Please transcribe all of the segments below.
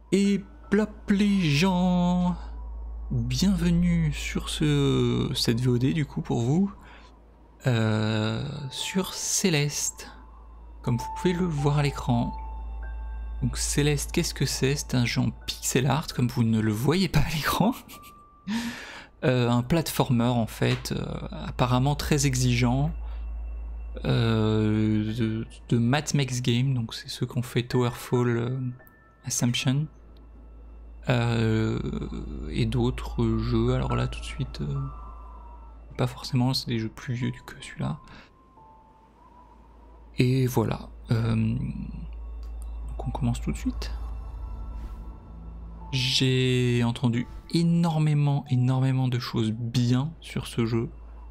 Et plop les gens, bienvenue sur cette VOD du coup pour vous, sur Céleste, comme vous pouvez le voir à l'écran. Donc Céleste, qu'est-ce que c'est? C'est un jeu en pixel art, comme vous ne le voyez pas à l'écran. Un platformer en fait, apparemment très exigeant, de Matt Makes Game, donc c'est ceux qui ont fait Towerfall Assumption. Et d'autres jeux, alors là tout de suite, pas forcément, c'est des jeux plus vieux que celui-là. Et voilà, donc on commence tout de suite. J'ai entendu énormément de choses bien sur ce jeu.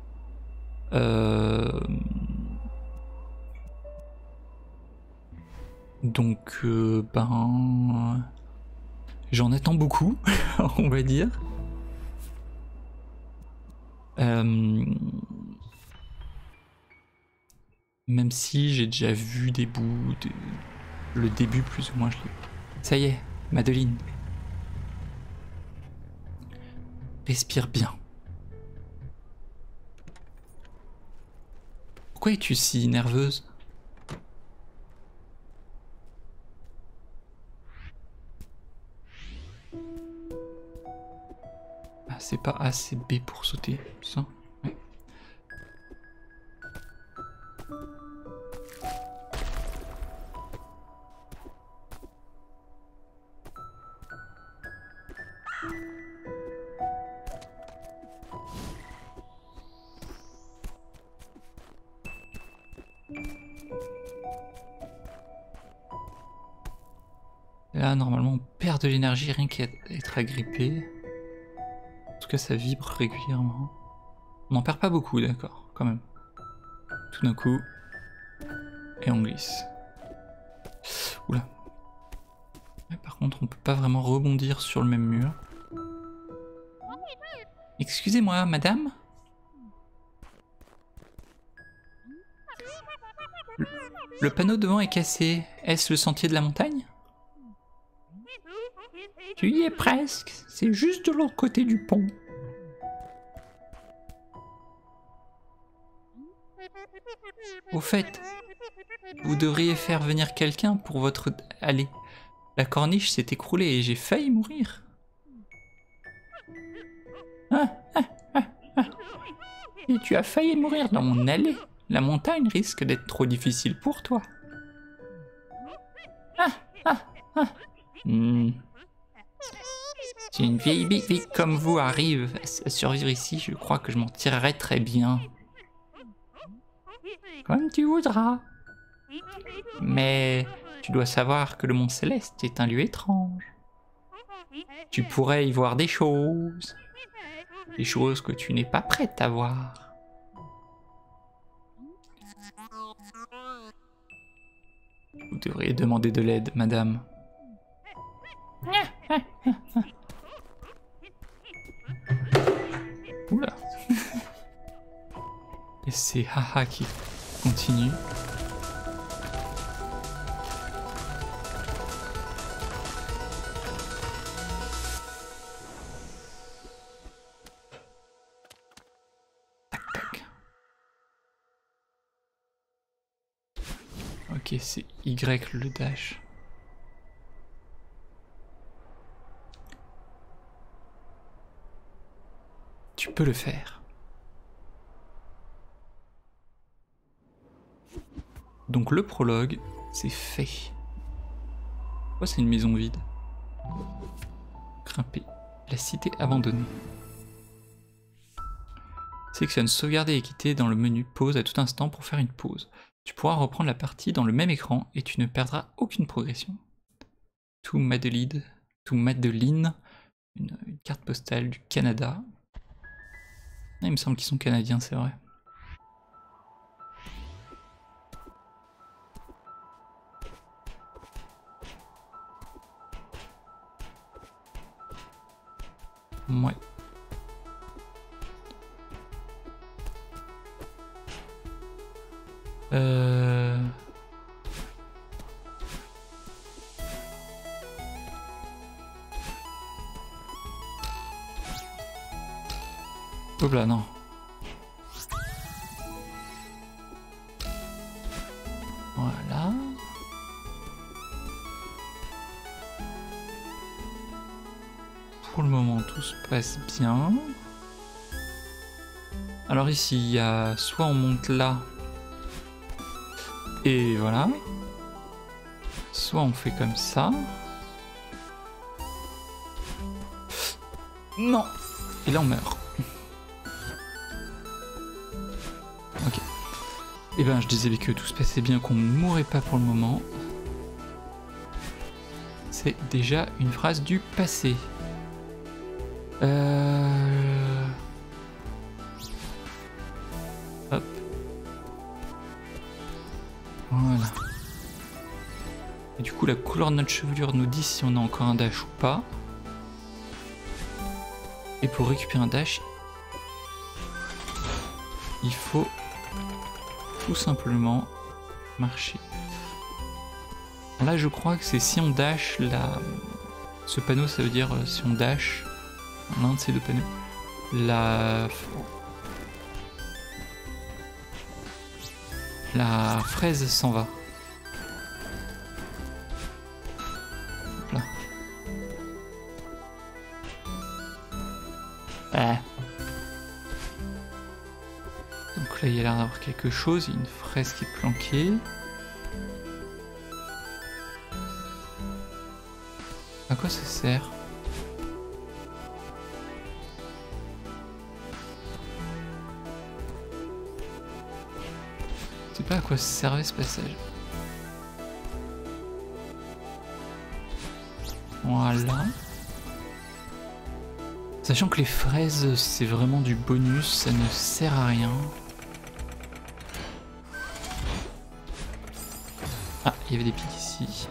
Donc ben... J'en attends beaucoup, on va dire. Même si j'ai déjà vu des bouts, le début plus ou moins je l'ai. Ça y est, Madeline. Respire bien. Pourquoi es-tu si nerveuse? Ah, c'est pas assez B pour sauter, ça. Ouais. Là, normalement, on perd de l'énergie rien qu'à être agrippé. En tout cas, ça vibre régulièrement. On n'en perd pas beaucoup, d'accord, quand même. Tout d'un coup. Et on glisse. Oula. Ouais, par contre, on peut pas vraiment rebondir sur le même mur. Excusez-moi, madame? Le panneau devant est cassé. Est-ce le sentier de la montagne? Tu y es presque. C'est juste de l'autre côté du pont. Au fait, vous devriez faire venir quelqu'un pour votre... Allez, la corniche s'est écroulée et j'ai failli mourir. Et tu as failli mourir dans mon allée. La montagne risque d'être trop difficile pour toi. Si une vieille bille comme vous arrive à survivre ici, je crois que je m'en tirerai très bien. Comme tu voudras. Mais tu dois savoir que le Mont Céleste est un lieu étrange. Tu pourrais y voir des choses que tu n'es pas prête à voir. Vous devriez demander de l'aide, madame. Oula. Et c'est Haha qui continue. Ok, c'est Y le dash. Tu peux le faire. Donc le prologue, c'est fait. Pourquoi c'est une maison vide? Grimper. La cité abandonnée. Sélectionne sauvegarder et quitter dans le menu pause à tout instant pour faire une pause. Tu pourras reprendre la partie dans le même écran et tu ne perdras aucune progression. To Madeline, une carte postale du Canada. Ah, il me semble qu'ils sont canadiens, c'est vrai. Ouais. Hop là, non. Voilà. Pour le moment, tout se passe bien. Alors ici, il y a soit on monte là, et voilà. Soit on fait comme ça. Non. Et là on meurt. Ok. Et ben je disais que tout se passait bien, qu'on ne mourrait pas pour le moment. C'est déjà une phrase du passé. Hop. Voilà. Et du coup la couleur de notre chevelure nous dit si on a encore un dash ou pas. Et pour récupérer un dash, il faut tout simplement marcher. Là je crois que c'est si on dash, ce panneau ça veut dire si on dash, l'un de ces deux panneaux, la fraise s'en va. Hop là. Donc là il y a l'air d'avoir quelque chose, il y a une fraise qui est planquée. À quoi ça sert? Je sais pas à quoi servait ce passage. Voilà. Sachant que les fraises c'est vraiment du bonus, ça ne sert à rien. Ah, il y avait des pics ici.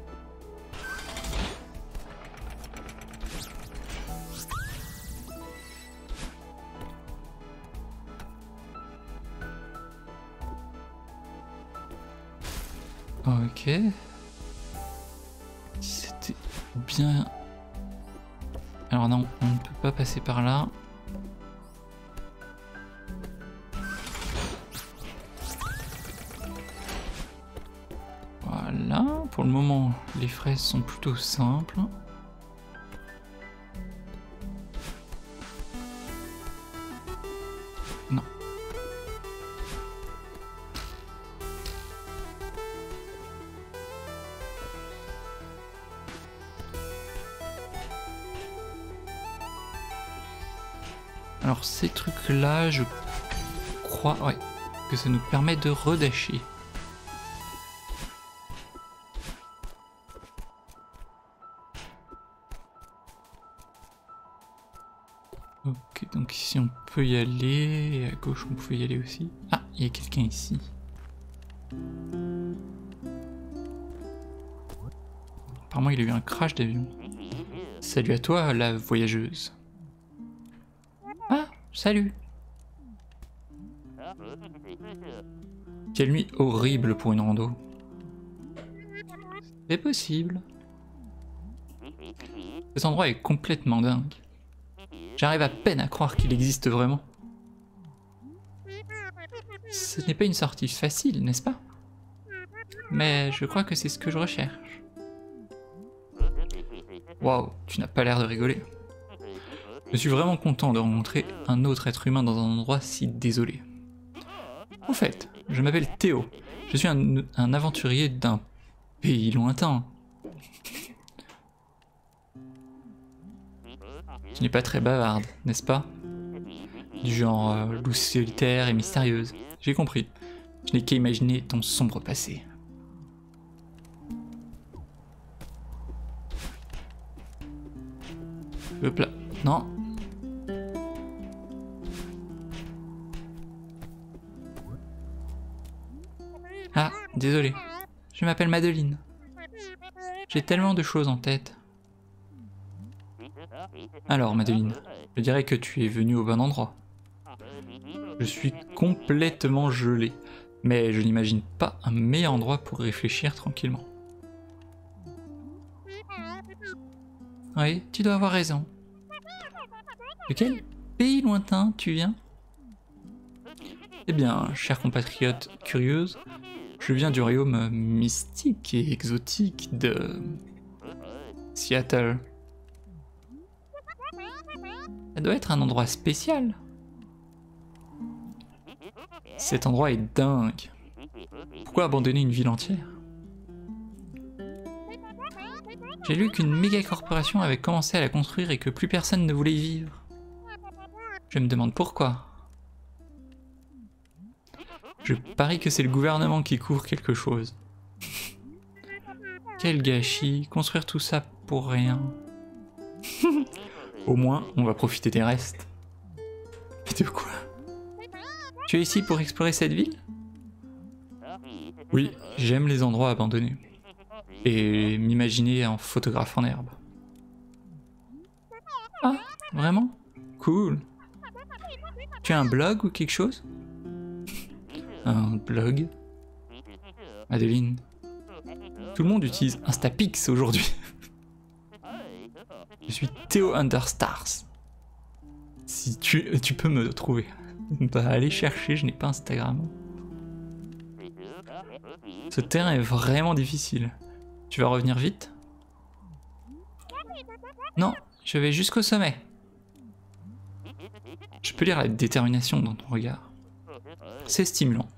Ok. C'était bien. Alors non, on ne peut pas passer par là. Voilà. Pour le moment, les fraises sont plutôt simples. Non. Alors ces trucs-là, je crois que ça nous permet de redasher. Ok, donc ici on peut y aller, et à gauche on peut y aller aussi. Ah, il y a quelqu'un ici. Apparemment il a eu un crash d'avion. Salut à toi, la voyageuse. Ah, salut. Quelle nuit horrible pour une rando. C'est possible. Cet endroit est complètement dingue. J'arrive à peine à croire qu'il existe vraiment. Ce n'est pas une sortie facile, n'est-ce pas? Mais je crois que c'est ce que je recherche. Waouh, tu n'as pas l'air de rigoler. Je suis vraiment content de rencontrer un autre être humain dans un endroit si désolé. Au fait, je m'appelle Théo. Je suis un aventurier d'un pays lointain. Tu n'es pas très bavarde, n'est-ce pas? Du genre loup solitaire et mystérieuse. J'ai compris. Je n'ai qu'à imaginer ton sombre passé. Hop là. Non. Ah, désolé. Je m'appelle Madeline. J'ai tellement de choses en tête. Alors, Madeline, je dirais que tu es venue au bon endroit. Je suis complètement gelé, mais je n'imagine pas un meilleur endroit pour réfléchir tranquillement. Oui, tu dois avoir raison. Lequel? pays lointain tu viens? Eh bien, chère compatriote curieuse, je viens du royaume mystique et exotique de Seattle. Ça doit être un endroit spécial. Cet endroit est dingue. Pourquoi abandonner une ville entière? J'ai lu qu'une méga corporation avait commencé à la construire et que plus personne ne voulait y vivre. Je me demande pourquoi. Je parie que c'est le gouvernement qui couvre quelque chose. Quel gâchis, construire tout ça pour rien. Au moins, on va profiter des restes. Mais de quoi? Tu es ici pour explorer cette ville? Oui, j'aime les endroits abandonnés. Et m'imaginer en photographe en herbe. Ah, vraiment? Cool. Tu as un blog ou quelque chose? Un blog? Adeline. Tout le monde utilise Instapix aujourd'hui. Je suis Théo Understars. Si tu peux me trouver. Bah, allez chercher, je n'ai pas Instagram. Ce terrain est vraiment difficile. Tu vas revenir vite? Non, je vais jusqu'au sommet. Je peux lire la détermination dans ton regard. C'est stimulant.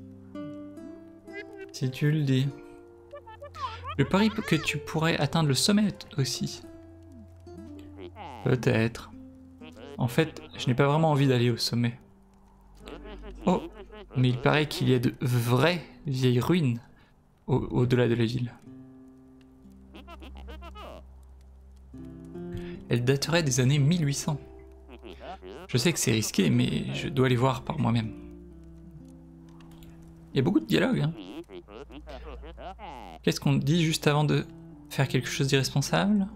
Si tu le dis. Je parie que tu pourrais atteindre le sommet aussi. Peut-être. En fait, je n'ai pas vraiment envie d'aller au sommet. Oh, mais il paraît qu'il y a de vraies vieilles ruines au-delà de la ville. Elles dateraient des années 1800. Je sais que c'est risqué, mais je dois les voir par moi-même. Il y a beaucoup de dialogues, hein. Qu'est-ce qu'on dit juste avant de faire quelque chose d'irresponsable?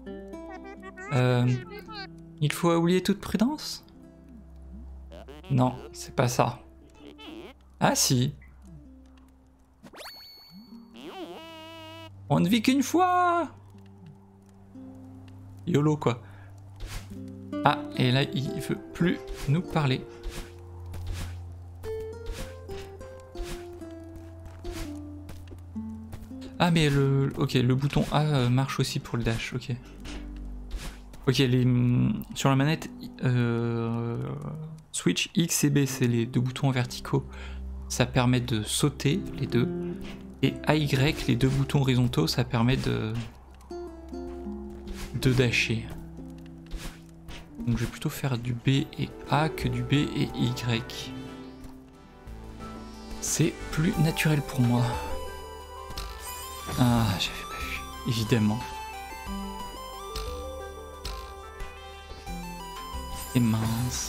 Il faut oublier toute prudence? Non, c'est pas ça. Ah si. On ne vit qu'une fois! YOLO quoi. Ah, et là il veut plus nous parler. Ah mais le bouton A marche aussi pour le dash, ok. Ok, sur la manette Switch X et B, c'est les deux boutons verticaux. Ça permet de sauter les deux. Et AY, les deux boutons horizontaux, ça permet de dasher. Donc je vais plutôt faire du B et A que du B et Y. C'est plus naturel pour moi. Ah, j'avais pas vu, évidemment. Et mince.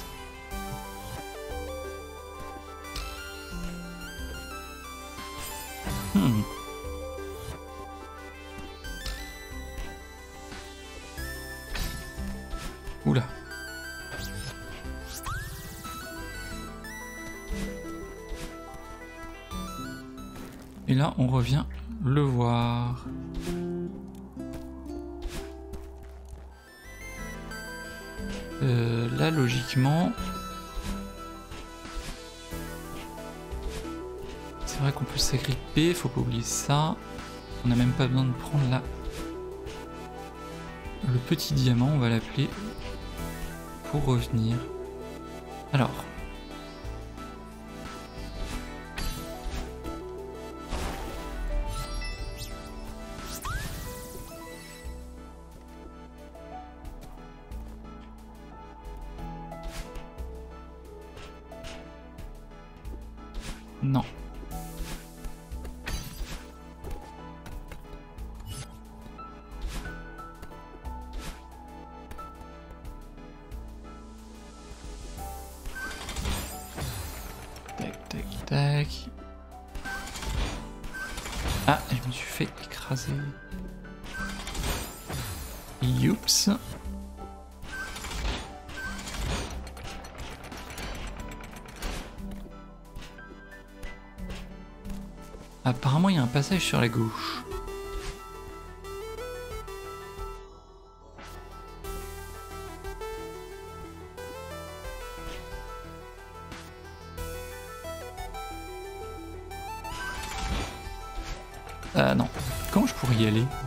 Oula. Et là, on revient le voir. Là, logiquement... C'est vrai qu'on peut s'agripper, faut pas oublier ça. On n'a même pas besoin de prendre là. Le petit diamant, on va l'appeler pour revenir. Alors. Non. Tac, tac, tac. Ah, je me suis fait écraser. Youps. Apparemment, il y a un passage sur la gauche. Ah non. Comment je pourrais y aller?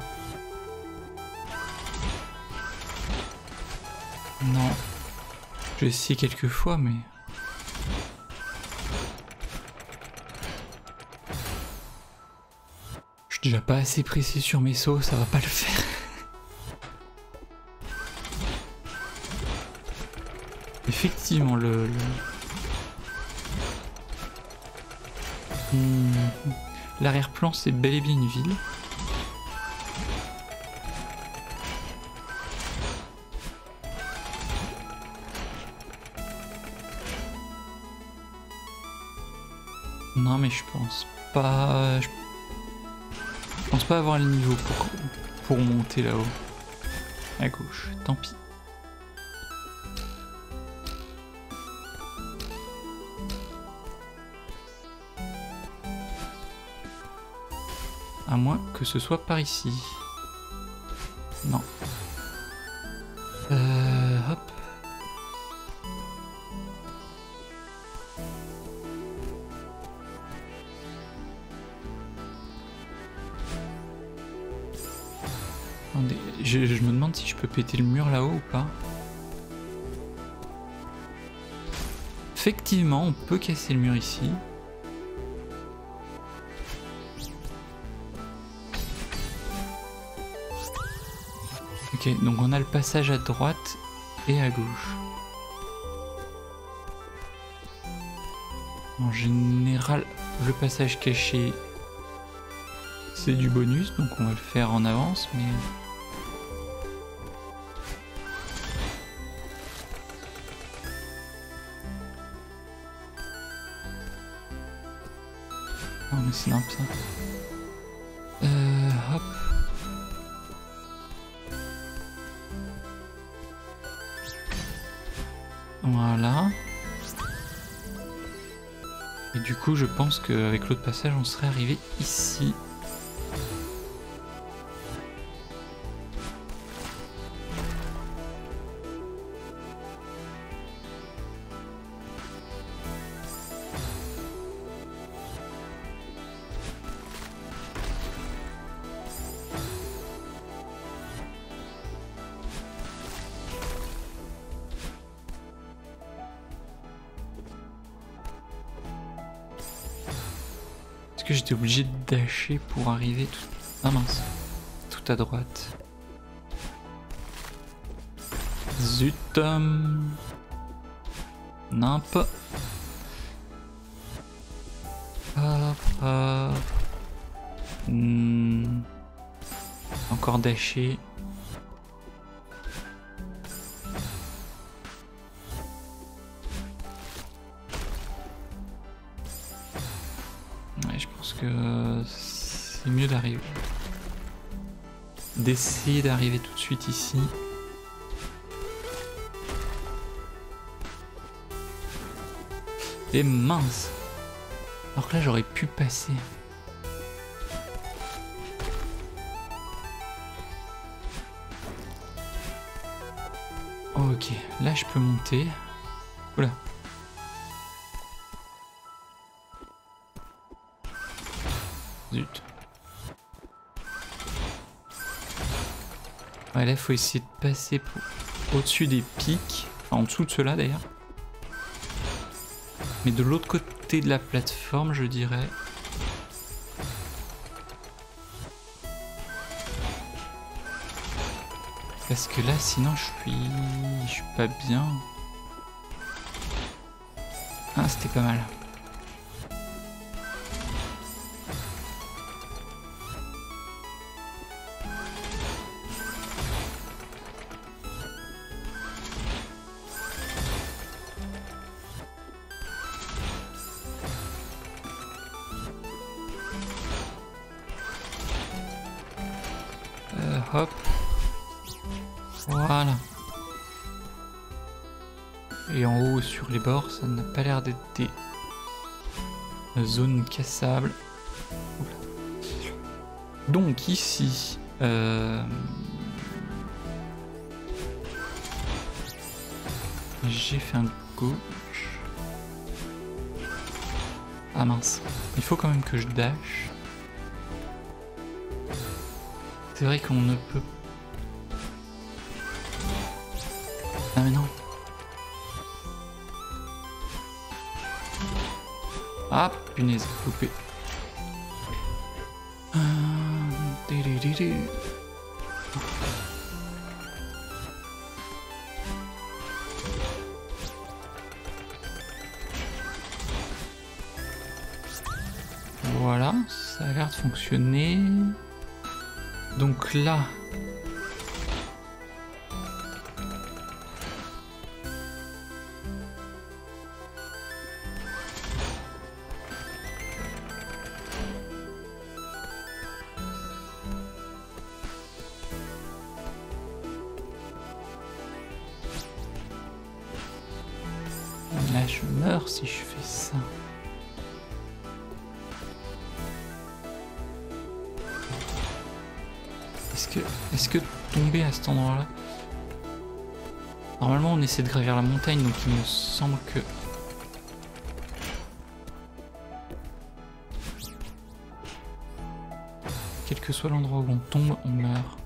Non. J'ai essayé quelques fois, mais... Je suis déjà pas assez précis sur mes sauts, ça va pas le faire. Effectivement, l'arrière-plan, c'est bel et bien une ville. Non, mais je pense pas... Je pense pas avoir le niveau pour monter là-haut. À gauche, tant pis. À moins que ce soit par ici. Non. Hop. Attendez, je me demande si je peux péter le mur là-haut ou pas. Effectivement, on peut casser le mur ici. Ok, donc on a le passage à droite et à gauche. En général, le passage caché, c'est du bonus, donc on va le faire en avance, mais... Non mais c'est nimp ça. Hop. Voilà. Et du coup je pense qu'avec l'autre passage on serait arrivé ici. Que j'étais obligé de dasher pour arriver tout... Ah mince, tout à droite. Zut. Nimp. Hop, hop. Encore dasher. Que c'est mieux d'arriver. D'essayer d'arriver tout de suite ici. Et mince! Alors que là j'aurais pu passer. Ok, là je peux monter. Oula. Zut. Ouais, là faut essayer de passer au-dessus des pics, enfin en dessous de ceux-là d'ailleurs. Mais de l'autre côté de la plateforme, je dirais. Parce que là, sinon je suis pas bien. Ah, c'était pas mal. Hop. Voilà. Et en haut, sur les bords, ça n'a pas l'air d'être des zones cassables. Oula. Donc ici... j'ai fait un gauche. Ah mince. Il faut quand même que je dash. C'est vrai qu'on ne peut... Ah mais non. Ah punaise, loupé. Voilà, ça a l'air de fonctionner. Donc là... Là je meurs si je fais ça. Est-ce que tomber à cet endroit-là... Normalement on essaie de gravir la montagne, donc il me semble que... Quel que soit l'endroit où on tombe, on meurt.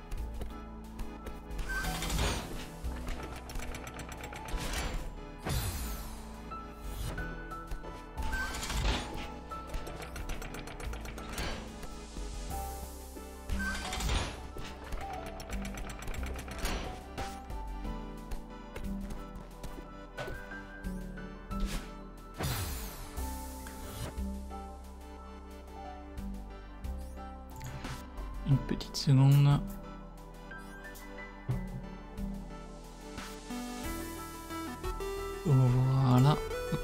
Une petite seconde. Voilà.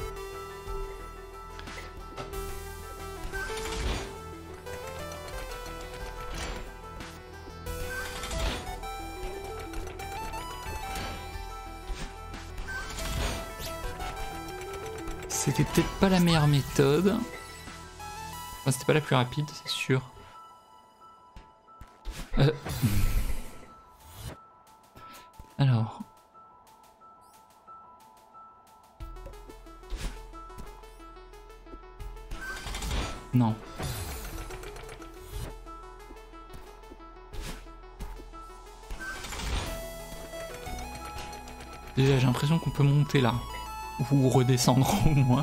C'était peut-être pas la meilleure méthode. Enfin, c'était pas la plus rapide, c'est sûr. Alors. Non. Déjà, j'ai l'impression qu'on peut monter là. Ou redescendre au moins.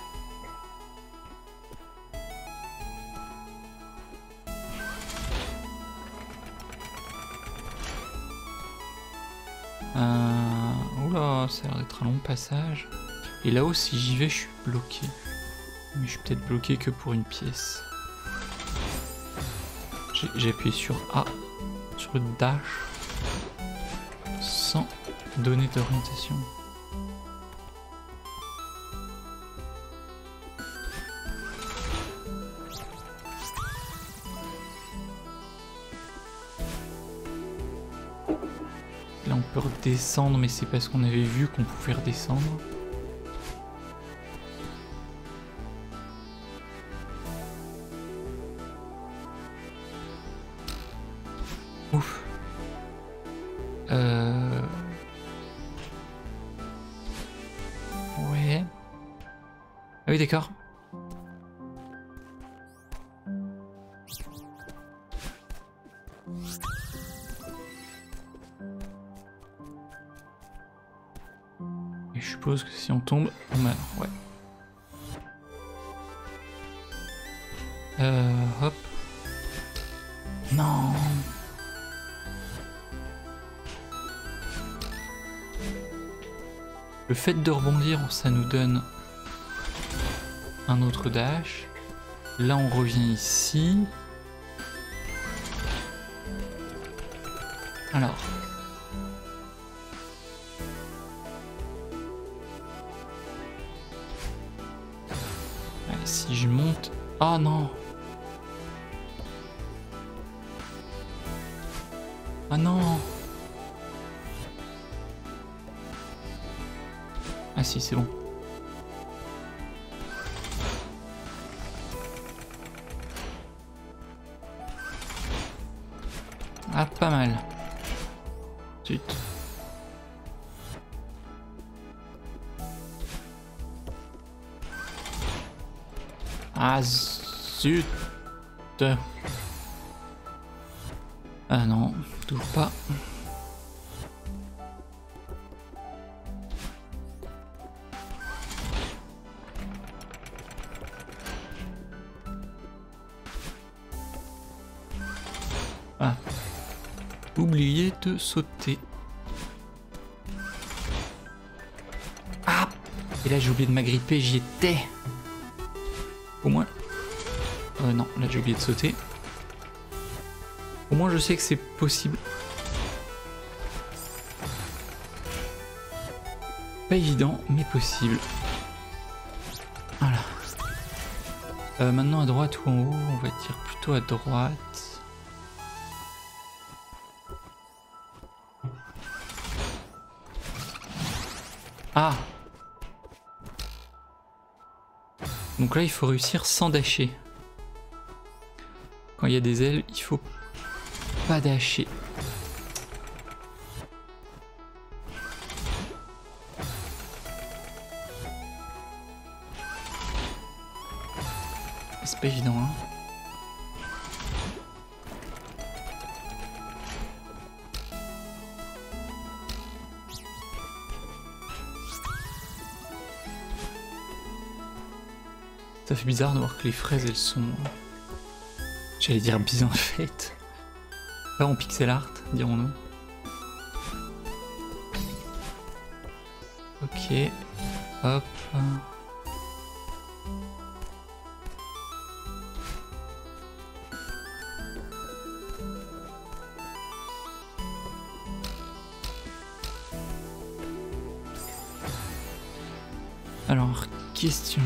Oula, ça a l'air d'être un long passage. Et là-haut, si j'y vais, je suis bloqué. Mais je suis peut-être bloqué que pour une pièce. J'ai appuyé sur A, sur le dash, sans donner d'orientation. Là on peut redescendre, mais c'est parce qu'on avait vu qu'on pouvait redescendre. Ouf. Ouais. Ah oui, d'accord. Et je suppose que si on tombe, on meurt, ouais. Hop. Non. Le fait de rebondir, ça nous donne un autre dash. Là, on revient ici. Alors. Allez, si je monte... Ah non! Ah non! Ah si, c'est bon. Ah, pas mal. Zut. Ah, zut. Ah non, toujours pas. Ah. Oubliez de sauter. Ah! Et là j'ai oublié de m'agripper, j'y étais. Au moins... non, là j'ai oublié de sauter. Au moins je sais que c'est possible. Pas évident, mais possible. Voilà. Maintenant à droite ou en haut, on va dire plutôt à droite. Ah! Donc là il faut réussir sans dasher. Quand il y a des ailes, il faut pas dasher. C'est pas évident, hein. Ça fait bizarre de voir que les fraises elles sont... J'allais dire bien faites. Pas en pixel art, dirons-nous. Ok. Hop. Alors, question.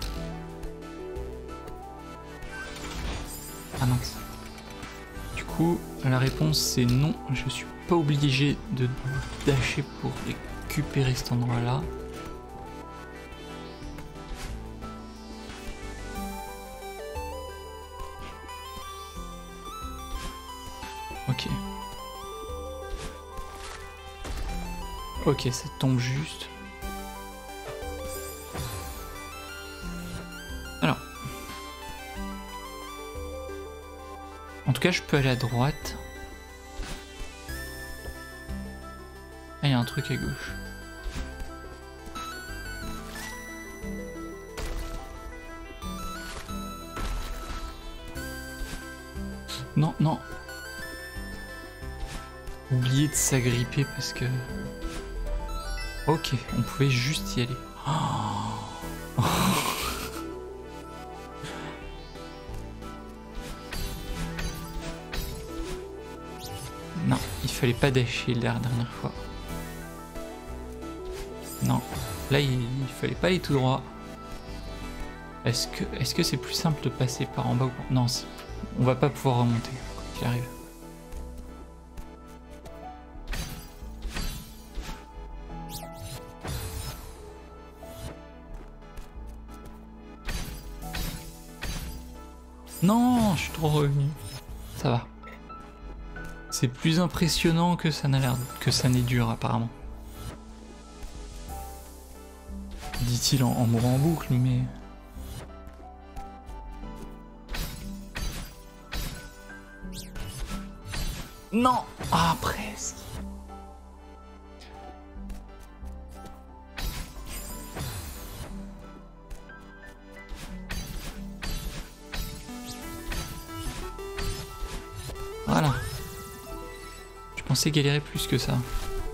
Ah mince. Du coup, la réponse c'est non, je suis pas obligé de dasher pour récupérer cet endroit-là. Ok. Ok, ça tombe juste. Alors. En tout cas, je peux aller à droite. Ah, il y a un truc à gauche. Non, non. Oublier de s'agripper parce que... Ok, on pouvait juste y aller. Oh. Non, il fallait pas dasher la dernière fois. Non, là il fallait pas aller tout droit. Est-ce que c'est plus simple de passer par en bas ou par... Non, on va pas pouvoir remonter quoi qu'il arrive. Non, je suis trop revenu. Ça va. C'est plus impressionnant que ça n'a l'air, que ça n'est dur apparemment. Dit-il en mourant en boucle, mais... Non! Ah, presque. Voilà. Je pensais galérer plus que ça.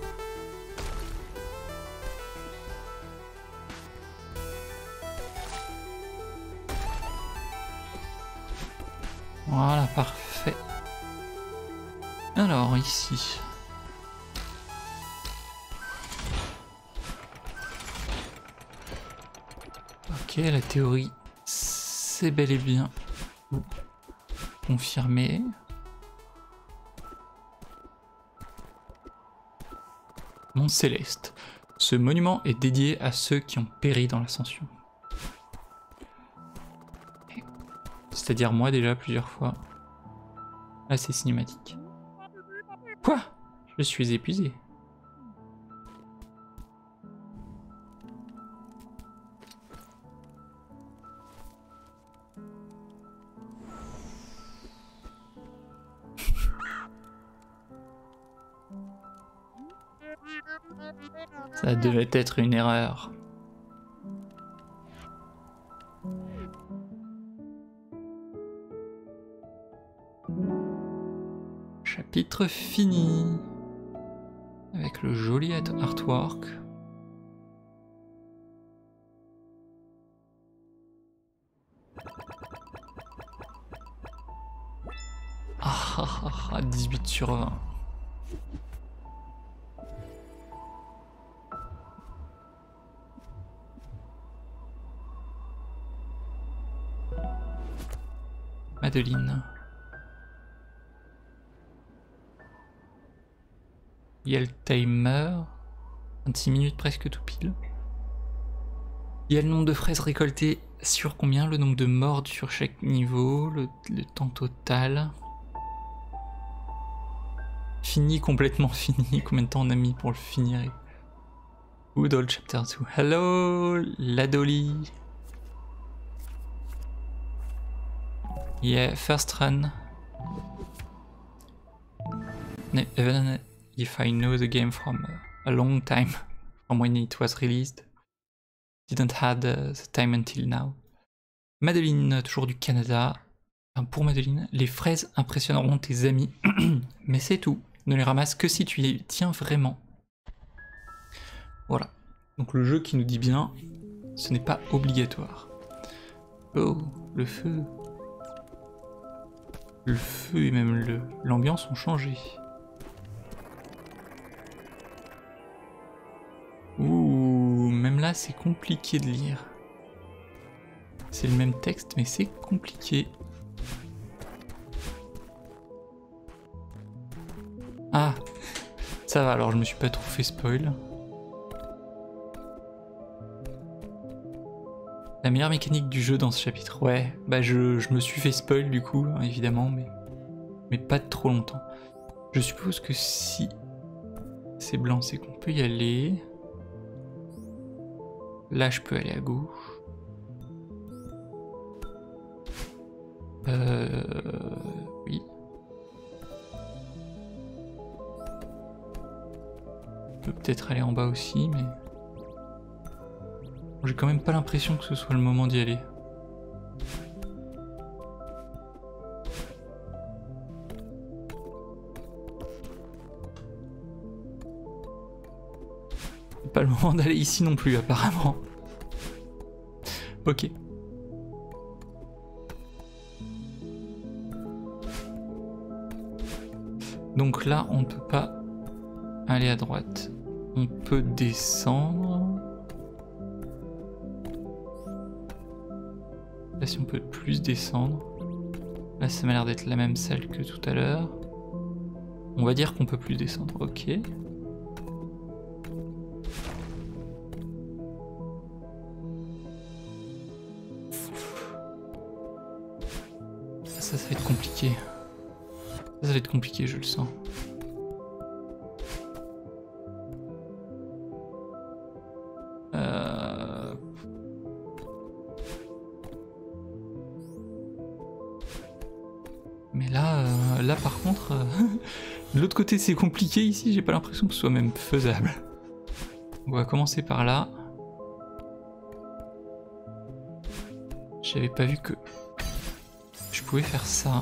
Voilà, parfait. Alors, ici. Ok, la théorie, c'est bel et bien confirmé. Mont Céleste. Ce monument est dédié à ceux qui ont péri dans l'ascension. C'est-à-dire moi déjà plusieurs fois. Là c'est cinématique. Quoi? Je suis épuisé. Ça devait être une erreur. Chapitre fini. Avec le joli artwork. Ah, 18 sur 20. Madeline. Il y a le timer. 26 minutes presque tout pile. Il y a le nombre de fraises récoltées sur combien, le nombre de morts sur chaque niveau, le temps total. Fini, complètement fini. Combien de temps on a mis pour le finir? Good old chapter 2. Hello, la Dolly. Yeah, first run. Even if I know the game from a long time, from when it was released, didn't have the time until now. Madeline, toujours du Canada. Enfin, pour Madeline, les fraises impressionneront tes amis, mais c'est tout. Ne les ramasse que si tu y tiens vraiment. Voilà. Donc le jeu qui nous dit bien, ce n'est pas obligatoire. Oh, le feu. Le feu et même l'ambiance ont changé. Ouh, même là c'est compliqué de lire. C'est le même texte mais c'est compliqué. Ah, ça va, alors je me suis pas trop fait spoil. La meilleure mécanique du jeu dans ce chapitre, ouais, bah je me suis fait spoil du coup, hein, évidemment, mais pas de trop longtemps. Je suppose que si c'est blanc, c'est qu'on peut y aller. Là, je peux aller à gauche. Oui. Je peux peut-être aller en bas aussi, mais... J'ai quand même pas l'impression que ce soit le moment d'y aller. C'est pas le moment d'aller ici non plus, apparemment. Ok. Donc là, on ne peut pas aller à droite. On peut descendre. Là, si on peut plus descendre. Là, ça m'a l'air d'être la même salle que tout à l'heure. On va dire qu'on peut plus descendre. Ok. Ça va être compliqué. Ça va être compliqué, je le sens. Mais là par contre, de l'autre côté c'est compliqué ici, j'ai pas l'impression que ce soit même faisable. On va commencer par là. J'avais pas vu que je pouvais faire ça.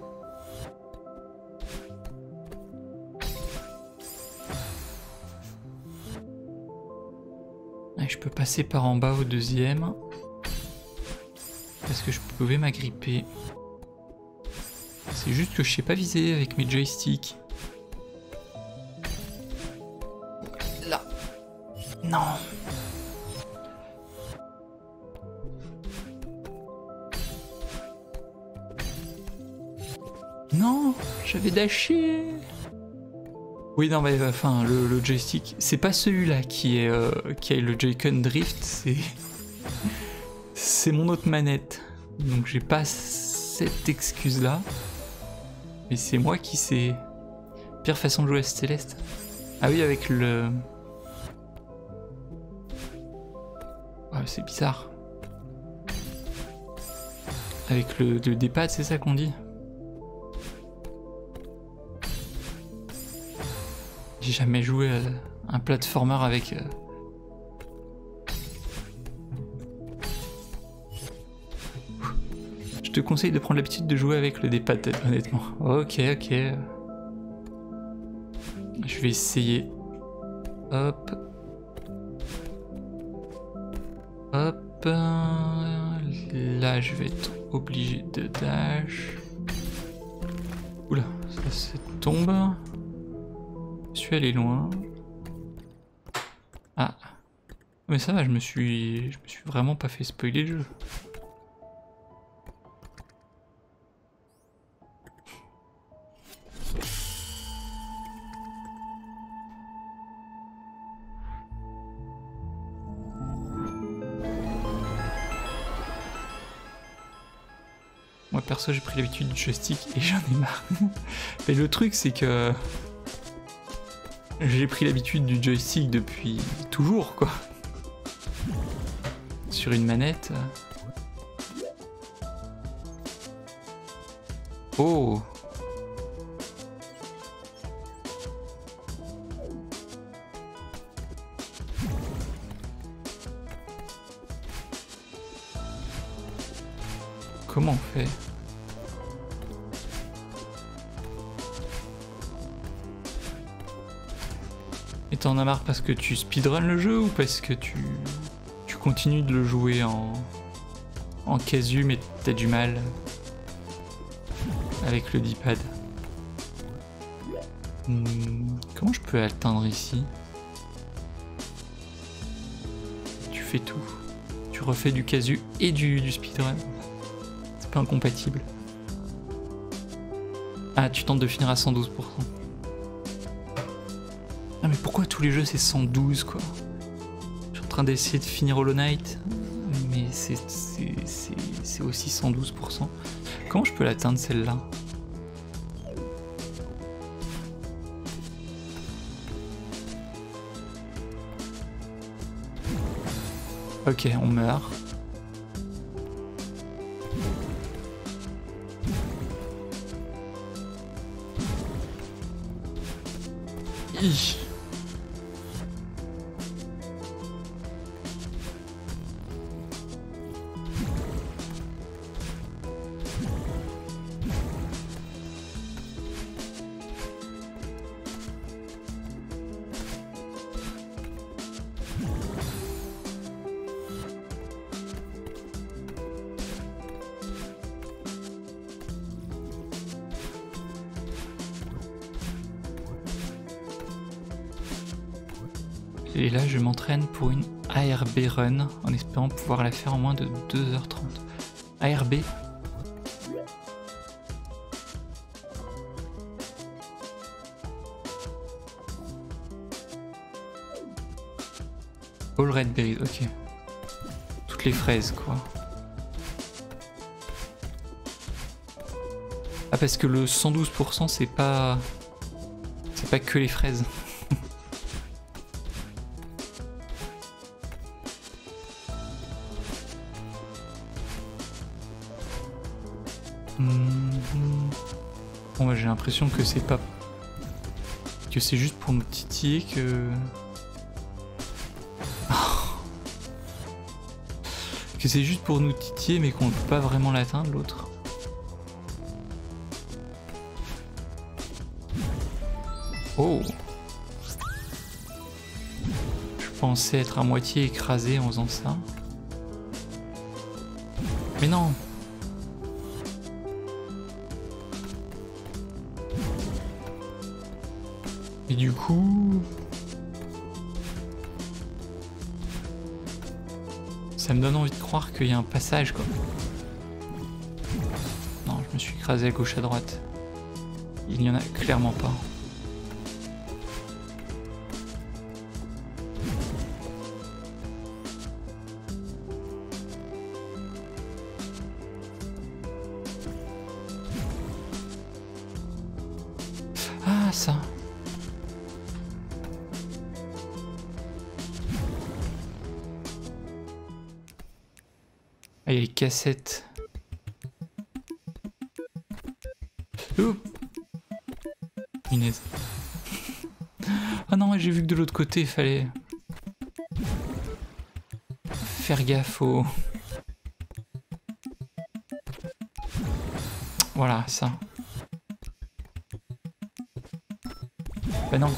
Et je peux passer par en bas au deuxième. Parce que je pouvais m'agripper. C'est juste que je sais pas viser avec mes joysticks. Là. Non. Non, j'avais dashé. Oui, non, mais enfin, le joystick, c'est pas celui-là qui a le Joy-Con Drift, c'est mon autre manette. Donc j'ai pas cette excuse-là. Mais c'est moi qui sais. Pire façon de jouer à Céleste. Ah oui, avec le... Ouais, c'est bizarre. Avec le D-pad, c'est ça qu'on dit? J'ai jamais joué un platformer avec... Je te conseille de prendre l'habitude de jouer avec le D-pad, honnêtement. Ok, ok. Je vais essayer. Hop. Hop. Là, je vais être obligé de dash. Oula, ça tombe. Je suis allé loin. Ah. Mais ça va, je me suis vraiment pas fait spoiler le jeu. Moi perso j'ai pris l'habitude du joystick et j'en ai marre. Mais le truc c'est que j'ai pris l'habitude du joystick depuis toujours quoi. Sur une manette. Oh. Comment on fait? Et t'en as marre parce que tu speedrun le jeu ou parce que tu continues de le jouer en casu mais t'as du mal avec le D-pad? Comment je peux atteindre ici? Tu fais tout. Tu refais du casu et du speedrun. C'est pas incompatible. Ah, tu tentes de finir à 112%. Ah mais pourquoi tous les jeux c'est 112 quoi? Je suis en train d'essayer de finir Hollow Knight, mais c'est aussi 112%. Comment je peux l'atteindre celle-là? Ok, on meurt. Hi. Et là, je m'entraîne pour une ARB run en espérant pouvoir la faire en moins de 2h30. ARB. All red berries, ok. Toutes les fraises, quoi. Ah, parce que le 112%, c'est pas que les fraises. Bon bah j'ai l'impression que c'est pas... que c'est juste pour nous titiller que... que c'est juste pour nous titiller mais qu'on ne peut pas vraiment l'atteindre l'autre. Oh! Je pensais être à moitié écrasé en faisant ça. Mais non! Et du coup... ça me donne envie de croire qu'il y a un passage quoi. Non, je me suis écrasé à gauche à droite. Il n'y en a clairement pas. Ah ça. Ah, il y a les cassettes. Oh, punaise. Ah non, j'ai vu que de l'autre côté, il fallait faire gaffe au... Voilà, ça. Bah non.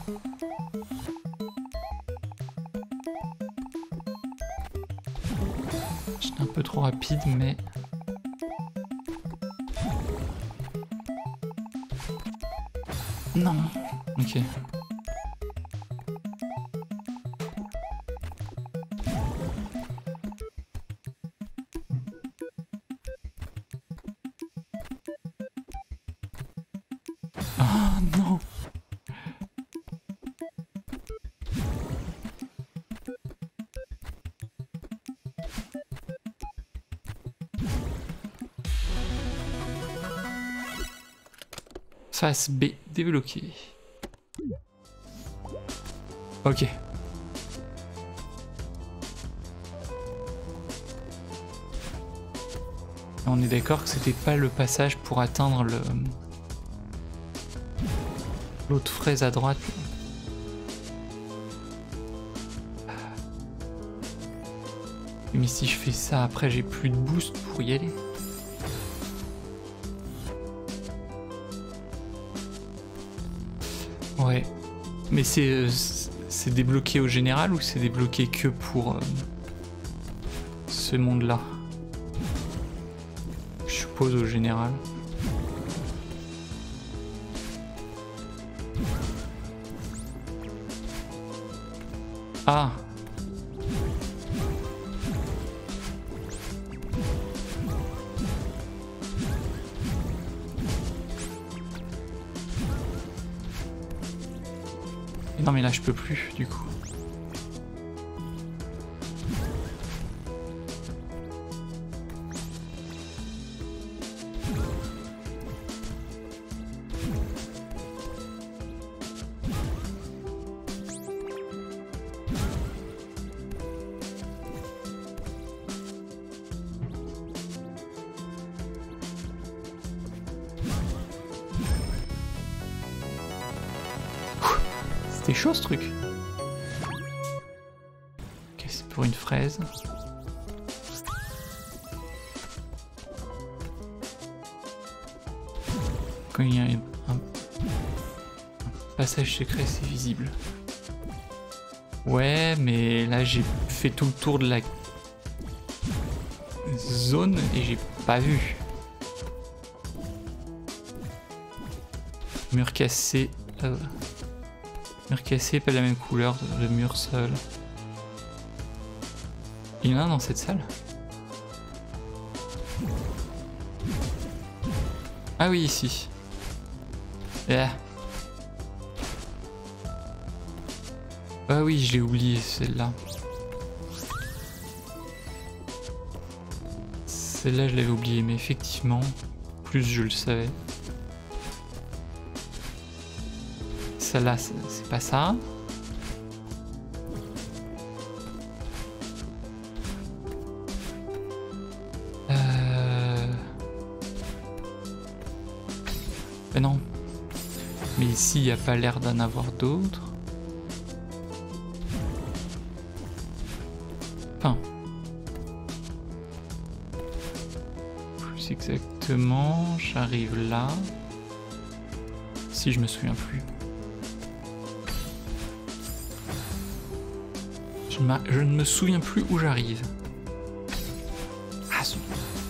J'étais un peu trop rapide, mais... Non. Ok. Ah non. Face B débloqué. Ok. On est d'accord que c'était pas le passage pour atteindre le... l'autre fraise à droite. Mais si je fais ça, après j'ai plus de boost pour y aller. Ouais. Mais c'est débloqué au général ou c'est débloqué que pour ce monde-là? Je suppose au général. Ah! Non mais là je peux plus du coup. C'était chaud ce truc. Ok, c'est pour une fraise. Quand il y a un passage secret, c'est visible. Ouais, mais là j'ai fait tout le tour de la zone et j'ai pas vu. Mur cassé. Mur cassé, pas de la même couleur de mur seul. Il y en a un dans cette salle? Ah oui, ici. Yeah. Ah oui, je l'ai oublié celle-là. Celle-là, je l'avais oublié, mais effectivement, plus je le savais. Celle-là, c'est pas ça. Mais non. Mais ici, il n'y a pas l'air d'en avoir d'autres. Enfin. Plus exactement, j'arrive là. Si je me souviens plus. Je ne me souviens plus où j'arrive. Ah, zut.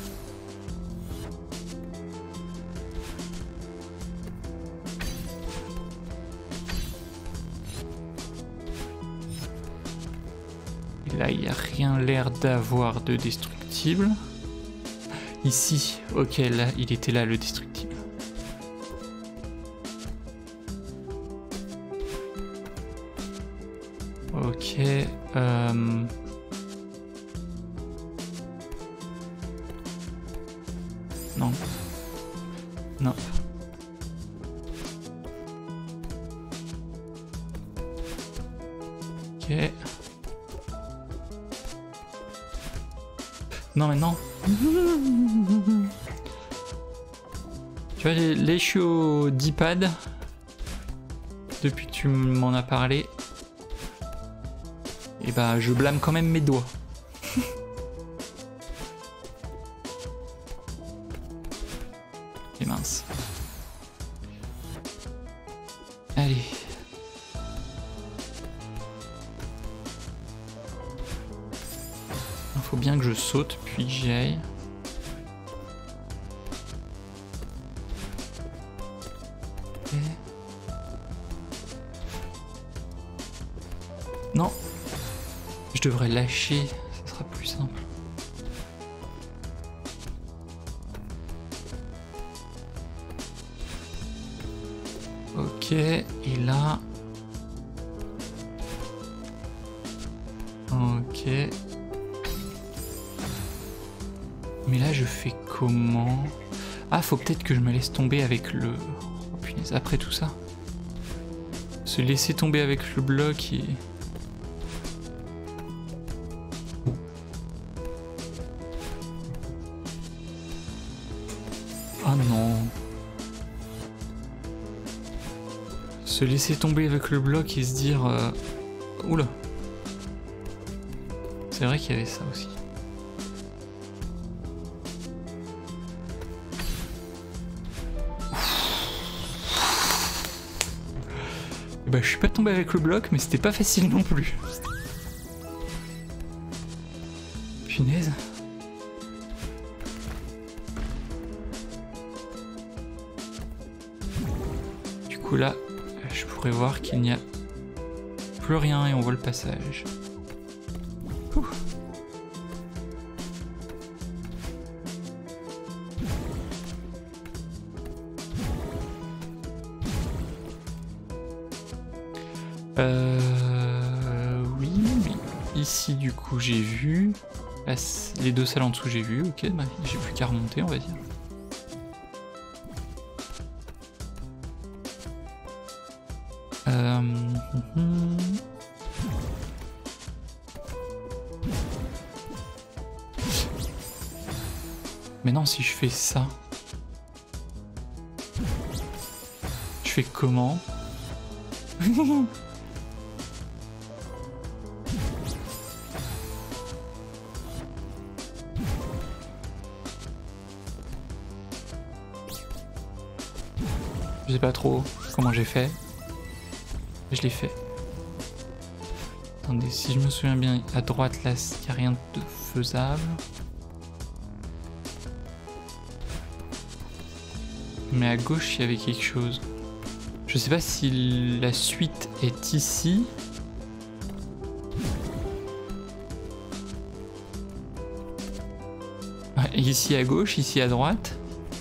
Et là, il n'y a rien l'air d'avoir de destructible. Ici, ok, là, il était là le destructible. Ok. Non. Non. Ok. Non mais non. Tu vois, les je suis au D-pad. depuis que tu m'en as parlé, et bah je blâme quand même mes doigts. Et mince. Allez. Il faut bien que je saute puis que j'y aille. Non, je devrais lâcher, ça sera plus simple. Ok, et là... Ok. Mais là je fais comment? Ah, faut peut-être que je me laisse tomber avec le... Oh punaise, après tout ça. Se laisser tomber avec le bloc et... Ah non. Se laisser tomber avec le bloc et se dire... Oula. C'est vrai qu'il y avait ça aussi. Bah je suis pas tombé avec le bloc, mais c'était pas facile non plus. Punaise. Du coup là, je pourrais voir qu'il n'y a plus rien et on voit le passage. Ouh. Oui, oui. Ici du coup j'ai vu. Là, les deux salles en dessous j'ai vu, ok, bah, j'ai plus qu'à remonter on va dire. Mais non, si je fais ça, je fais comment? Je sais pas trop comment j'ai fait. Je l'ai fait. Attendez, si je me souviens bien, à droite là, il n'y a rien de faisable. Mais à gauche, il y avait quelque chose. Je sais pas si la suite est ici. Ici à gauche, ici à droite.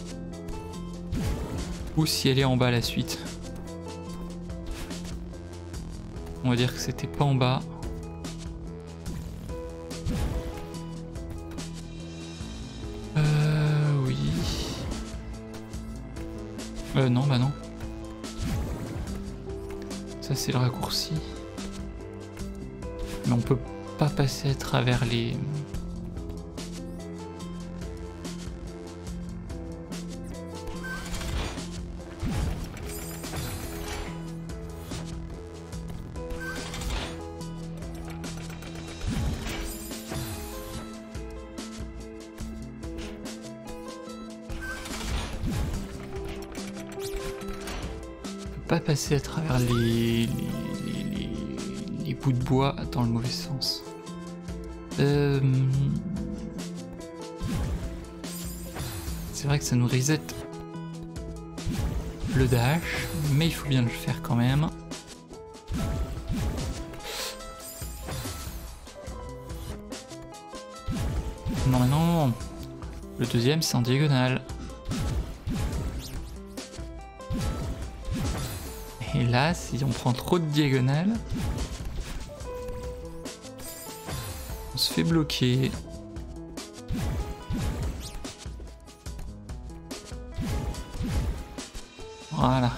Ou si elle est en bas la suite. On va dire que c'était pas en bas. Oui. Non, bah non. Ça c'est le raccourci. Mais on peut pas passer à travers les... pas passer à travers les bouts de bois dans le mauvais sens. C'est vrai que ça nous reset le dash, mais il faut bien le faire quand même. Non, non, le deuxième c'est en diagonale. Et là, si on prend trop de diagonales, on se fait bloquer. Voilà.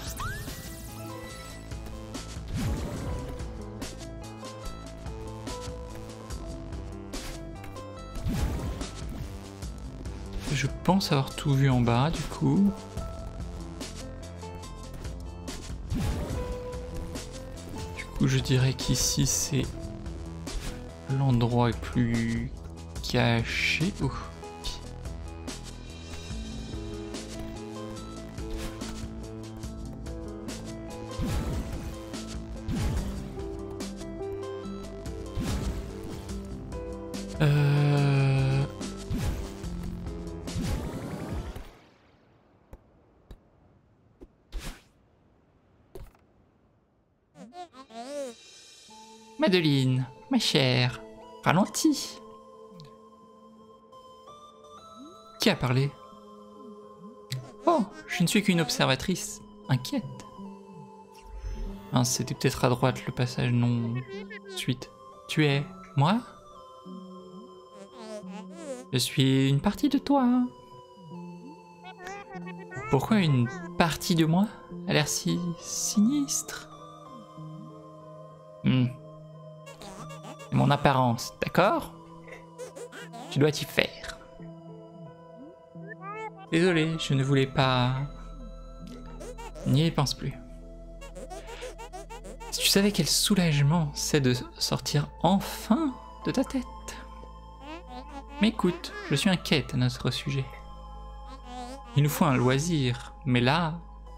Je pense avoir tout vu en bas, du coup. coup, je dirais qu'ici, c'est l'endroit le plus caché. Ouh. Madeline, ma chère, ralentis. Qui a parlé? Oh, je ne suis qu'une observatrice, inquiète. Ah, c'était peut-être à droite le passage non suite. Tu es moi? Je suis une partie de toi. Pourquoi une partie de moi a l'air si sinistre? Mon apparence, d'accord? Tu dois t'y faire. Désolé, je ne voulais pas... N'y pense plus. Si tu savais quel soulagement c'est de sortir enfin de ta tête. Mais écoute, je suis inquiète à notre sujet. Il nous faut un loisir, mais là...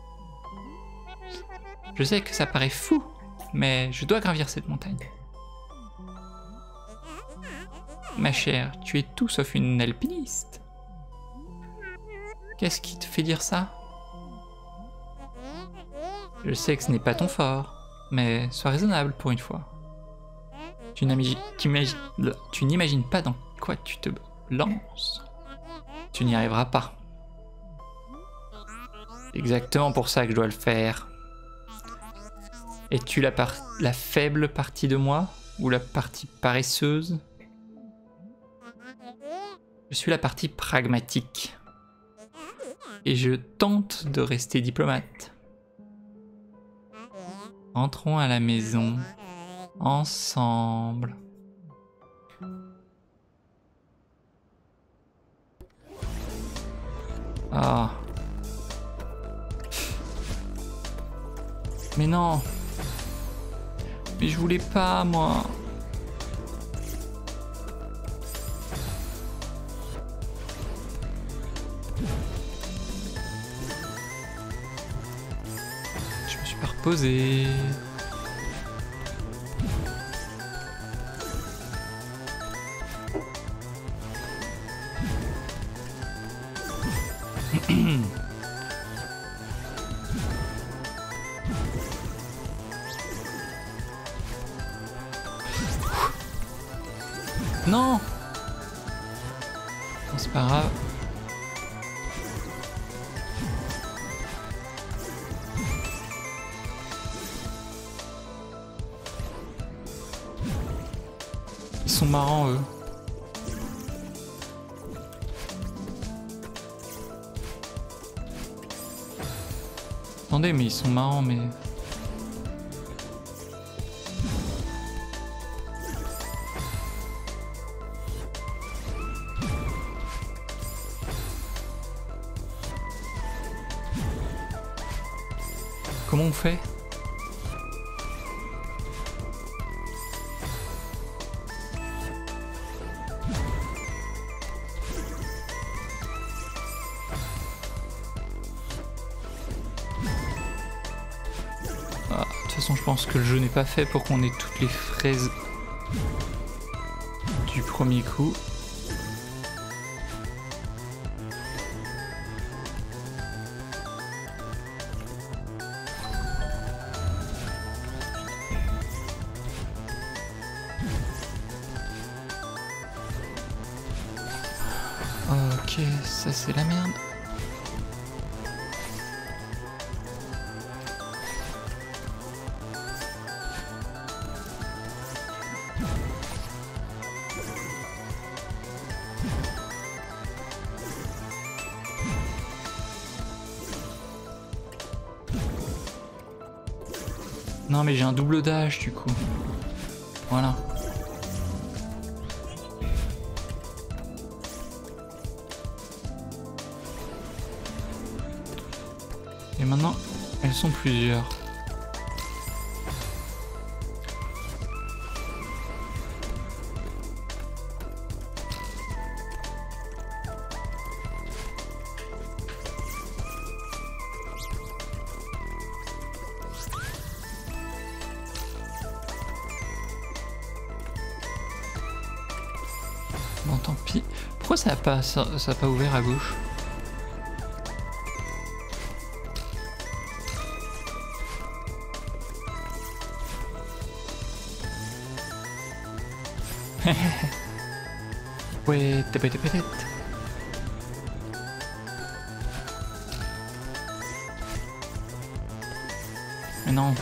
Je sais que ça paraît fou, mais je dois gravir cette montagne. Ma chère, tu es tout sauf une alpiniste. Qu'est-ce qui te fait dire ça? Je sais que ce n'est pas ton fort, mais sois raisonnable pour une fois. Tu n'imagines pas dans quoi tu te lances. Tu n'y arriveras pas. C'est exactement pour ça que je dois le faire. Es-tu la faible partie de moi ou la partie paresseuse? Je suis la partie pragmatique. Et je tente de rester diplomate. Entrons à la maison. Ensemble. Ah. Mais non. Mais je voulais pas, moi. Je me suis pas reposé. Non! Bon, c'est pas grave. Ils sont marrants, eux. Attendez, mais ils sont marrants, mais... Comment on fait? Ah, de toute façon, je pense que le jeu n'est pas fait pour qu'on ait toutes les fraises du premier coup. Ok, ça c'est la merde. Non mais j'ai un double dash du coup. Voilà. Et maintenant, elles sont plusieurs. Bon, tant pis. Pourquoi ça a pas ouvert à gauche? Ouais, peut-être. Mais non.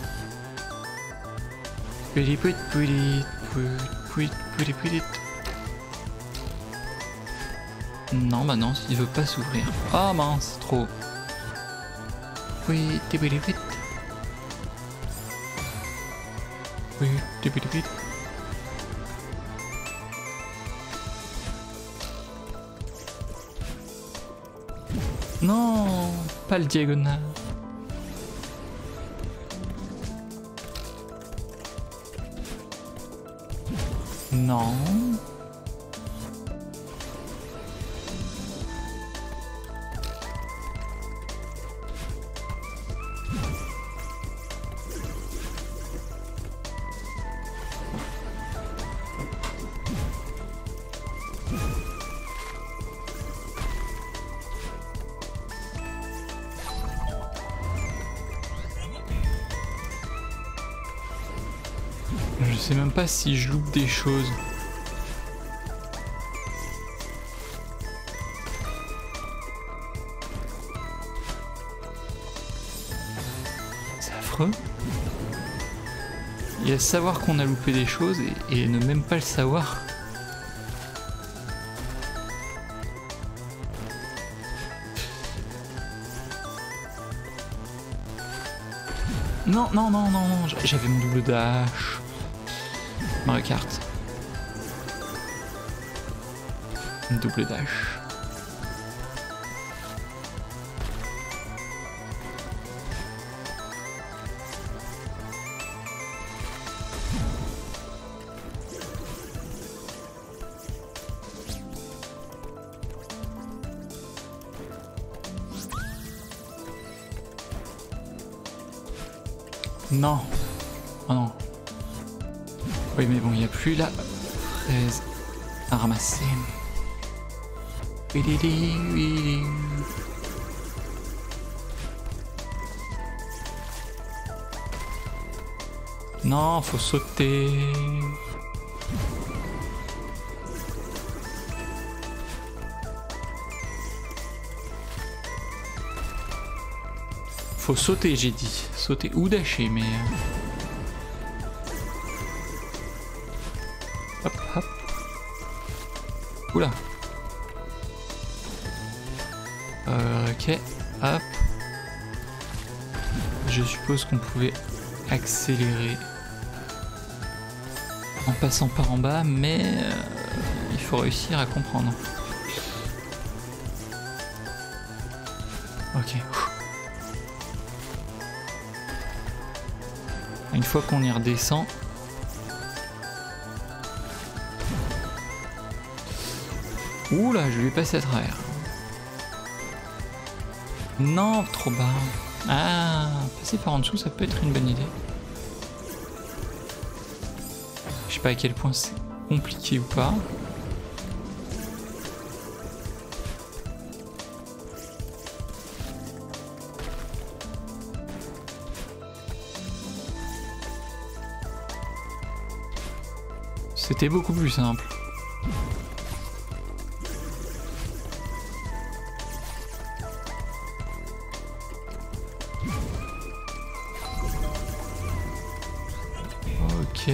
Non, bah non, il veut pas s'ouvrir. Oh mince, trop. Oui, non, pas le diagonal. Non. Je sais même pas si je loupe des choses. C'est affreux. Il y a savoir qu'on a loupé des choses et ne même pas le savoir. Non, non, non, non, non, j'avais mon double dash. Mario Kart. Double dash. Non. Oh non. Oui mais bon, il n'y a plus la fraise à ramasser. Non, faut sauter. Faut sauter, j'ai dit. Sauter ou dasher, mais... Hop, hop. Oula. Ok, hop. Je suppose qu'on pouvait accélérer en passant par en bas, mais il faut réussir à comprendre. Ok. Une fois qu'on y redescend, oula, je vais passer à travers. Non, trop bas. Ah, passer par en dessous, ça peut être une bonne idée. Je sais pas à quel point c'est compliqué ou pas. C'était beaucoup plus simple. Ok.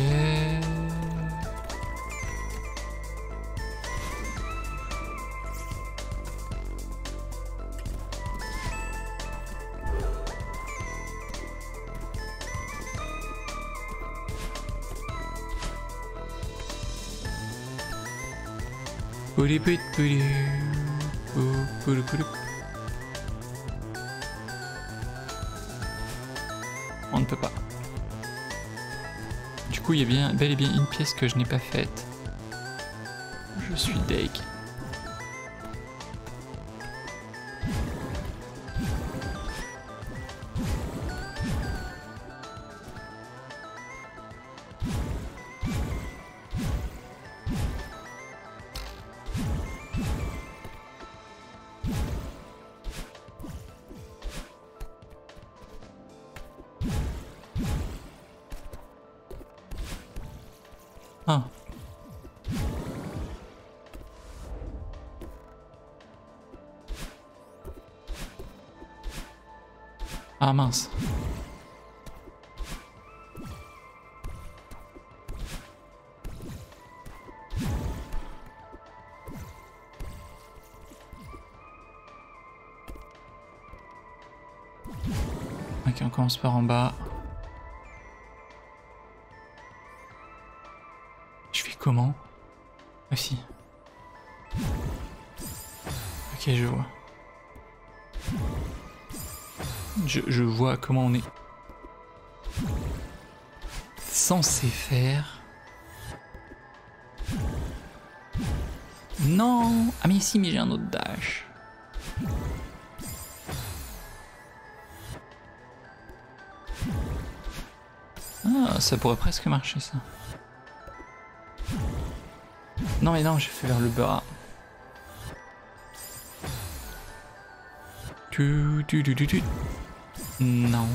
On ne peut pas. Du coup, il y a bien, bel et bien une pièce que je n'ai pas faite. Je suis deg. Ah. Ah mince. Ok, on commence par en bas. Je fais comment? Ah si. Ok, je vois. Je vois comment on est censé faire. Non! Ah mais si, mais j'ai un autre dash. Ah, ça pourrait presque marcher ça. Non mais non, j'ai fait vers le bas. Tu. Non.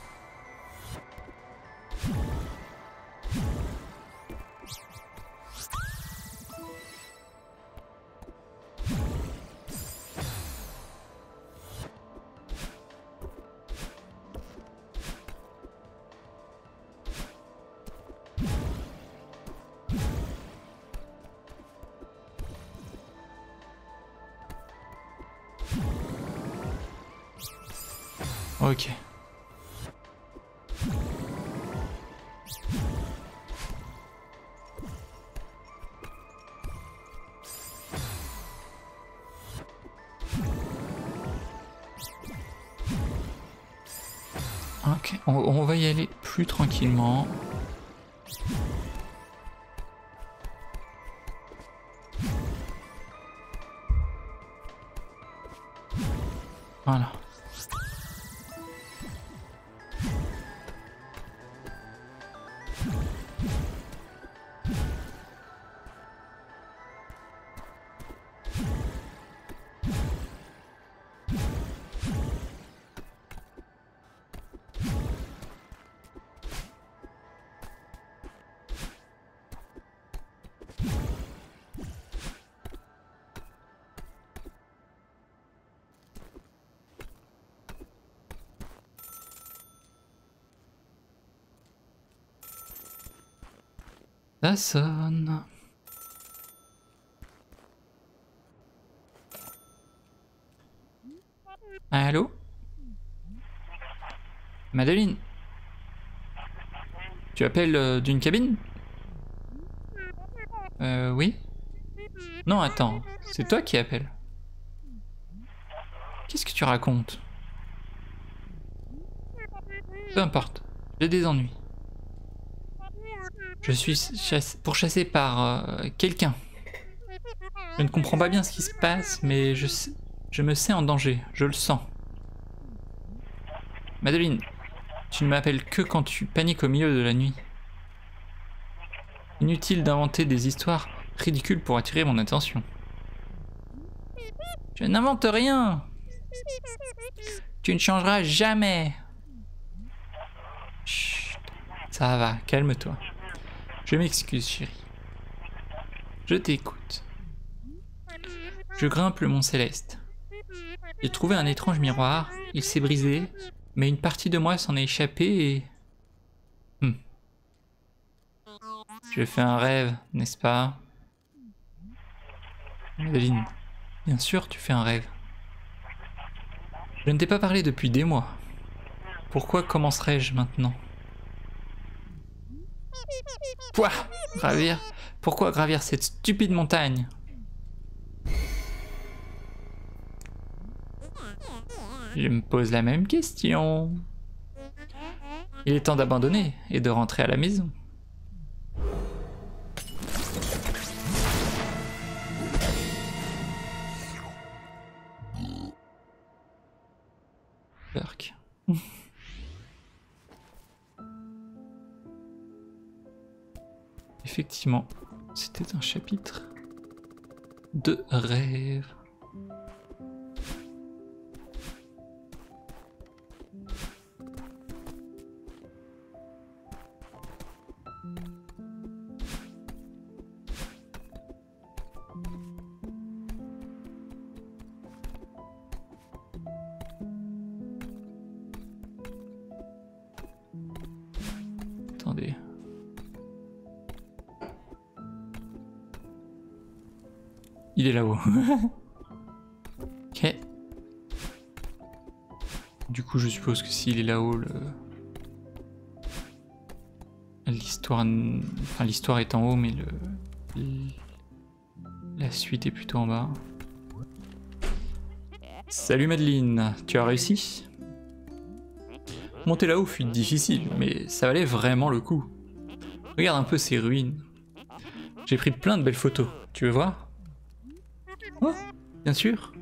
Ok. Ok, on va y aller plus tranquillement. Voilà. Ça sonne. Allô? Madeline? Tu appelles d'une cabine? Oui? Non, attends, c'est toi qui appelles. Qu'est-ce que tu racontes? Peu importe, j'ai des ennuis. Je suis pourchassé par quelqu'un. Je ne comprends pas bien ce qui se passe, mais je me sais en danger, je le sens. Madeline, tu ne m'appelles que quand tu paniques au milieu de la nuit. Inutile d'inventer des histoires ridicules pour attirer mon attention. Je n'invente rien. Tu ne changeras jamais. Chut. Ça va, calme-toi. Je m'excuse, chérie. Je t'écoute. Je grimpe le mont Céleste. J'ai trouvé un étrange miroir, il s'est brisé, mais une partie de moi s'en est échappée et... Je fais un rêve, n'est-ce pas? Madeline, bien sûr tu fais un rêve. Je ne t'ai pas parlé depuis des mois. Pourquoi commencerais-je maintenant? Quoi? Gravir? Pourquoi gravir cette stupide montagne? Je me pose la même question. Il est temps d'abandonner et de rentrer à la maison. Perk. Effectivement, c'était un chapitre de rêve. attendez. Il est là-haut. Ok. Du coup, je suppose que s'il est là-haut, l'histoire... Enfin, l'histoire est en haut, mais la suite est plutôt en bas. Salut Madeleine, tu as réussi? Monter là-haut fut difficile, mais ça valait vraiment le coup. Regarde un peu ces ruines. J'ai pris plein de belles photos, tu veux voir? Oh, bien sûr.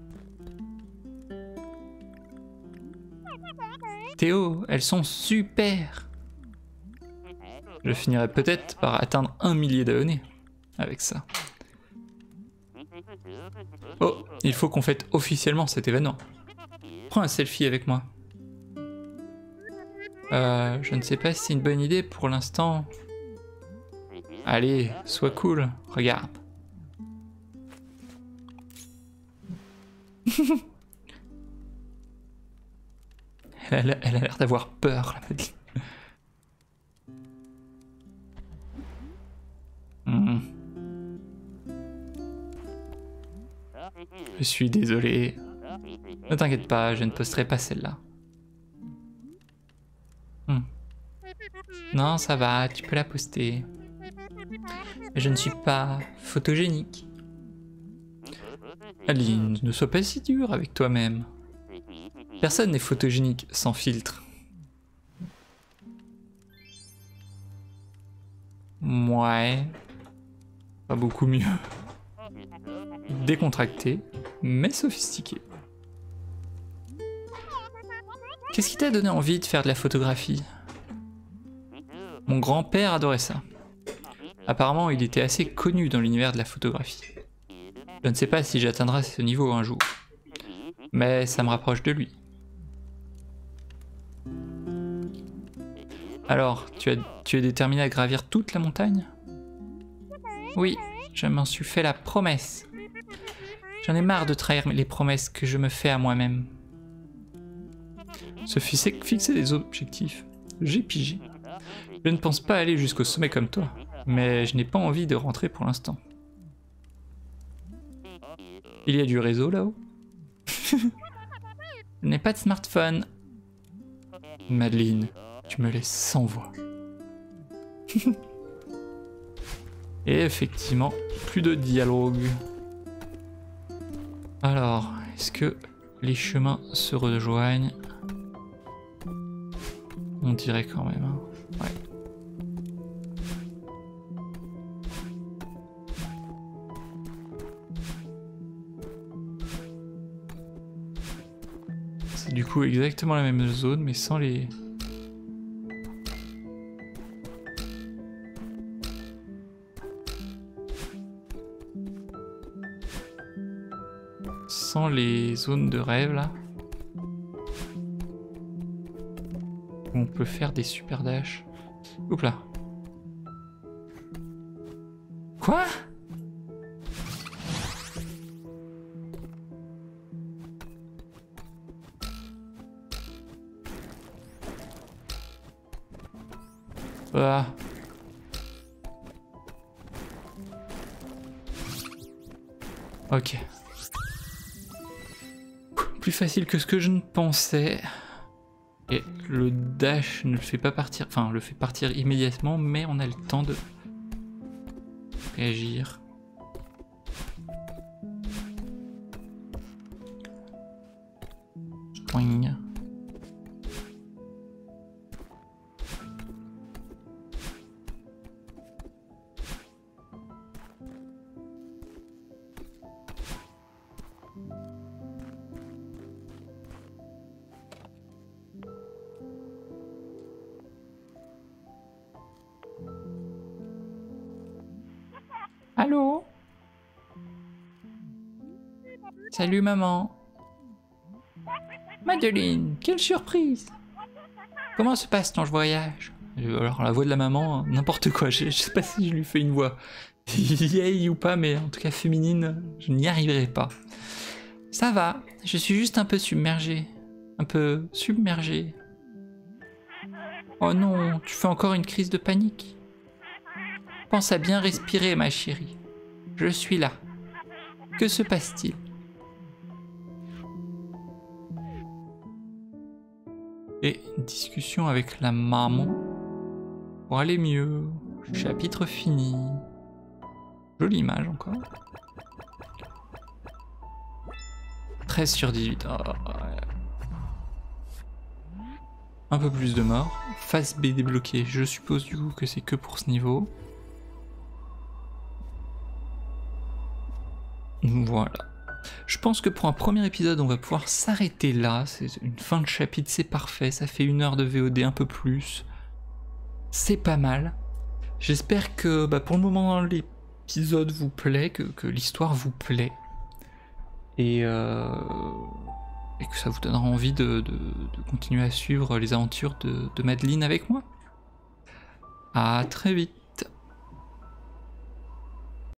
Théo, elles sont super. Je finirai peut-être par atteindre 1 millier d'abonnés avec ça. Oh, il faut qu'on fête officiellement cet événement. Prends un selfie avec moi. Je ne sais pas si c'est une bonne idée pour l'instant. Allez, sois cool, regarde. Elle a l'air d'avoir peur, la Madeleine. Je suis désolé. Ne t'inquiète pas, je ne posterai pas celle-là. Non, ça va, tu peux la poster. Je ne suis pas photogénique. Adeline, ne sois pas si dure avec toi-même. Personne n'est photogénique sans filtre. Ouais. Pas beaucoup mieux. Décontracté, mais sophistiqué. Qu'est-ce qui t'a donné envie de faire de la photographie? Mon grand-père adorait ça. Apparemment, il était assez connu dans l'univers de la photographie. Je ne sais pas si j'atteindrai ce niveau un jour, mais ça me rapproche de lui. Alors, tu es déterminé à gravir toute la montagne? Oui, je m'en suis fait la promesse. J'en ai marre de trahir les promesses que je me fais à moi-même. Se fixer des objectifs. J'ai pigé. Je ne pense pas aller jusqu'au sommet comme toi, mais je n'ai pas envie de rentrer pour l'instant. Il y a du réseau là-haut? Je n'ai pas de smartphone. Madeleine, tu me laisses sans voix. Et effectivement, plus de dialogue. Alors, est-ce que les chemins se rejoignent? On dirait quand même, hein. Ouais. C'est du coup exactement la même zone, mais sans les... Sans les zones de rêve, là. On peut faire des super dash. Oups là. Quoi? Ah. Ok. Plus facile que ce que je ne pensais. Et le dash ne le fait pas partir, enfin le fait partir immédiatement, mais on a le temps de réagir. Poing. Allô? Salut maman. Madeleine, quelle surprise! Comment se passe ton voyage? Alors la voix de la maman, n'importe quoi, je sais pas si je lui fais une voix vieille ou pas, mais en tout cas féminine, je n'y arriverai pas. Ça va, je suis juste un peu submergée. Un peu submergée. Oh non, tu fais encore une crise de panique. Pense à bien respirer, ma chérie. Je suis là. Que se passe-t-il? Et discussion avec la maman pour aller mieux. Chapitre fini. Jolie image encore. 13 sur 18. Oh, ouais. Un peu plus de morts. Phase B débloquée. Je suppose du coup que c'est que pour ce niveau. Voilà. Je pense que pour un premier épisode, on va pouvoir s'arrêter là. C'est une fin de chapitre, c'est parfait. Ça fait 1 heure de VOD, un peu plus. C'est pas mal. J'espère que pour le moment, l'épisode vous plaît, que l'histoire vous plaît. Et que ça vous donnera envie de continuer à suivre les aventures de Madeline avec moi. À très vite.